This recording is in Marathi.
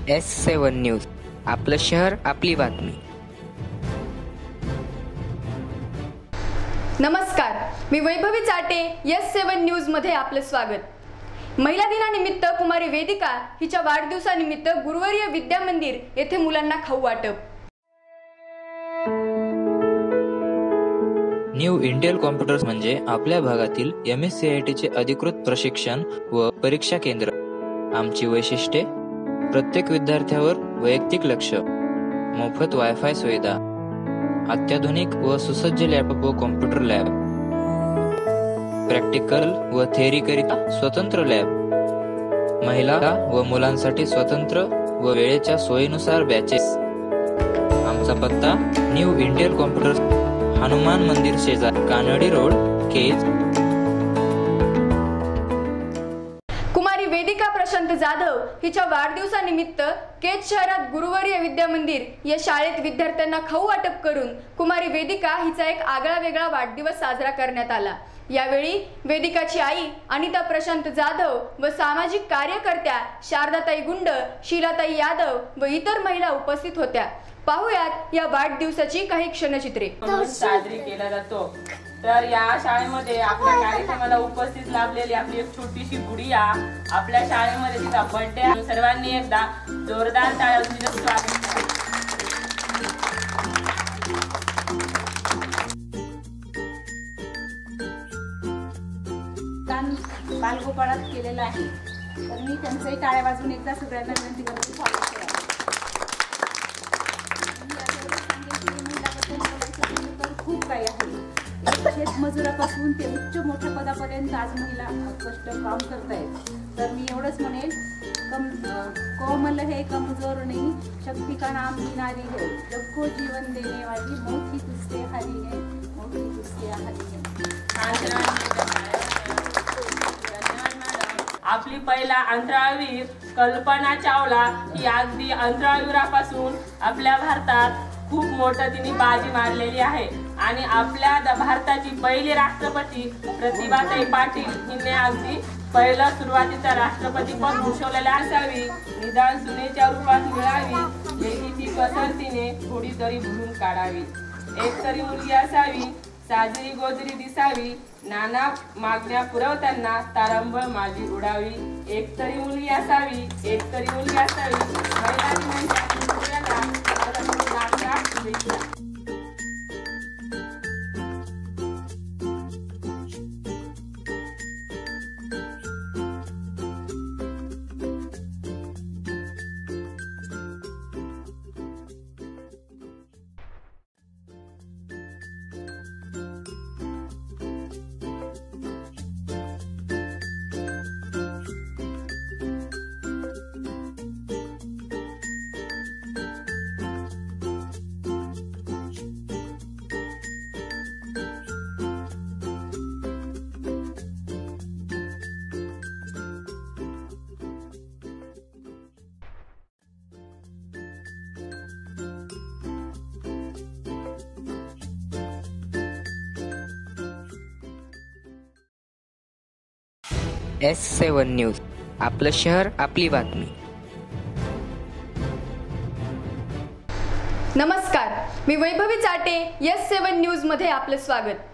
S7 न्यूज, आपलं शहर आपली बातमी. नमस्कार, मी वैभवी चाटे. S7 न्यूज मध्ये आपलं स्वागत. महिला दिनानिमित्त कुमारी वेदिका हिच्या वाढदिवसानिमित्त गुरुवर्य विद्या मंदिर येथे मुलांना खाऊ वाटप. न्यू इंटेल कॉम्प्युटर्स म्हणजे आपल्या भागातील MSCIT चे अधिकृत प्रशिक्षण व परीक्षा केंद्र. आमची वैशिष्ट्ये: प्रत्येक विद्यार्थ्यावर वैयक्तिक लक्ष, मोफत वायफाय सुविधा, अत्याधुनिक व सुसज्ज लॅपटॉप व कॉम्प्युटर लॅब, प्रॅक्टिकल व थेअरीकरिता स्वतंत्र लॅब, महिला व मुलांसाठी स्वतंत्र व वेळेच्या सोयीनुसार बॅचेस. आमचा पत्ता: न्यू इंटेल कॉम्प्युटर्स, हनुमान मंदिर शेजार, कानडी रोड, केज. कुमारी वेदिका प्रशांत जाधव हिच्या वाढदिवसानिमित्त केज शहरात गुरुवर्य विद्या मंदिर या शाळेत विद्यार्थ्यांना खाऊ वाटप करून कुमारी वेदिका हिचा एक आगळा वेगळा वाढदिवस साजरा करण्यात आला. यावेळी वेदिकाची आई अनिता प्रशांत जाधव व सामाजिक कार्यकर्त्या शारदाताई गुंड, शीलाताई यादव व इतर महिला उपस्थित होत्या. पाहुयात या वाढदिवसाची काही क्षणचित्रे. साजरी केला जातो. तर या शाळेमध्ये आपल्या कार्यक्रमाला उपस्थित लाभलेली आपली एक छोटीशी गुडिया आपल्या शाळेमध्ये तिचा बर्थडे. सर्वांनी एकदा जोरदार टाळ्यांनी तिचं स्वागत करा. बालगोपाळात केलेलं आहे, तर मी त्यांचंही टाळ्या वाजवून एकदा सगळ्यांना विनंती करते स्वागत करा. खूप काही आहे. शेतमजुरापासून ते उच्च मोठ्या पदापर्यंत आज महिला कष्ट काम करतायत. तर मी एवढंच म्हणेल, कोमल है कमजोर नहीं, शक्ति का नाम ही नारी है, सबको जीवन देने वाली मोठी तुझसे हरी है, मोठी तुझसे हरी है. आपली पहिला अंतराळवीर कल्पना चावला ही अगदी अंतराळवीरापासून आपल्या भारतात खूप मोठं तिने बाजी मारलेली आहे. आणि आपल्या भारताची पहिली राष्ट्रपती प्रतिभाताई पाटील हिने अगदी पहिलं सुरुवातीचं राष्ट्रपती पद भूषवलेले असावी. निदान सुनेच्या रूपात मिळावी, लेखीची कसर तिने थोडी तरी भरून काढावी. एक तरी मुलगी असावी, साजरी गोजरी दिसावी, नाना मागण्या पुरवताना तारंबळ माझी उडावी. एक तरी मुलगी असावी, एक तरी मुलगी असावी, महिला दिनाच्या शुभेच्छा. S7 न्यूज, आपलं शहर आपली बातमी. नमस्कार, मी वैभवी चाटे. S7 न्यूज मध्ये आपलं स्वागत.